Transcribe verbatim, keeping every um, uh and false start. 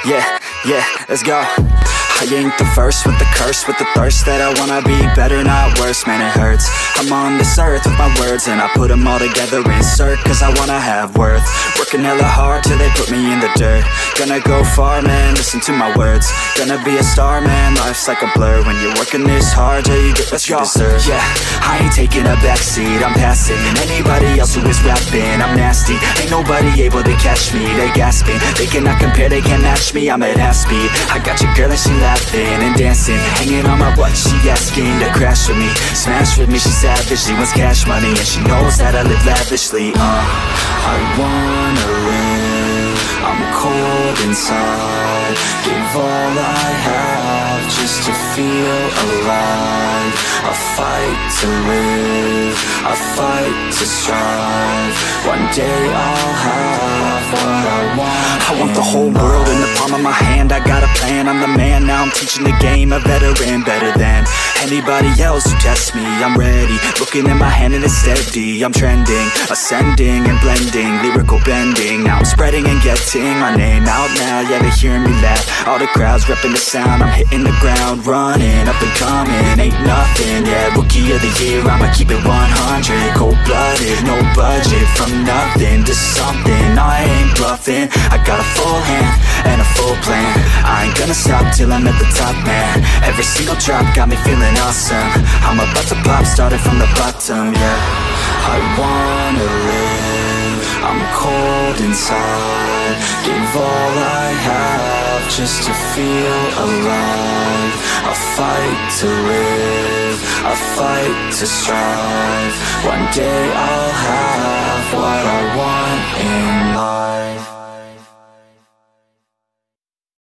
Yeah, yeah, let's go. I ain't the first with the curse, with the thirst that I wanna be better, not worse, man it hurts. I'm on this earth with my words and I put them all together, insert, cause I wanna have worth. Working hella hard till they put me in the dirt. Gonna go far, man, listen to my words. Gonna be a star, man, life's like a blur. When you're working this hard, yeah, you get what you deserve. Yeah, I ain't taking a backseat, I'm passing anybody else who is rapping. I'm nasty, ain't nobody able to catch me. They gasping, they cannot compare, they can't match me. I'm at half speed, I got your girl and she laughing and dancing, hanging on my butt, she asking to crash with me, smash with me. She savage, she wants cash money and she knows that I live lavishly. Uh, I wanna live, I'm cold inside. Give all I have just to feel alive. I fight to live, I fight to strive. One day I'll have what I want. I want the whole world in the palm of my hand. I got a plan, I'm the man. Now I'm teaching the game, a veteran, better than anybody else who tests me. I'm ready, looking at my hand and it's steady. I'm trending, ascending and blending, lyrical bending. Now I'm spreading and getting my name out now. Yeah, they hearing me laugh, all the crowds repping the sound. I'm hitting the ground running, up and coming, ain't nothing. Yeah, rookie of the year, I'ma keep it one hundred. Cold-blooded, no budget, from nothing to something. I ain't bluffing, I got a full hand and a full plan. I ain't gonna stop till I'm at the top, man. Every single drop got me feeling awesome. I'm about to pop, started from the bottom, yeah. I wanna live, I'm cold inside. Give all I have just to feel alive. I fight to live, I fight to strive. One day I'll have what I want in life.